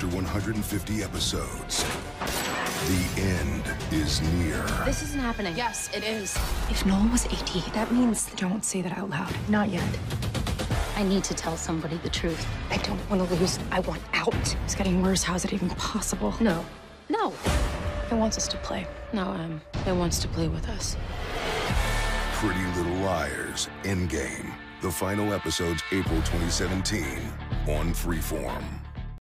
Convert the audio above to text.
After 150 episodes, the end is near. This isn't happening. Yes, it is. If Noel was 18, that means don't say that out loud. Not yet. I need to tell somebody the truth. I don't want to lose. I want out. It's getting worse. How is it even possible? No. No. It wants us to play. No, it wants to play with us. Pretty Little Liars Endgame. The final episodes April 2017 on Freeform.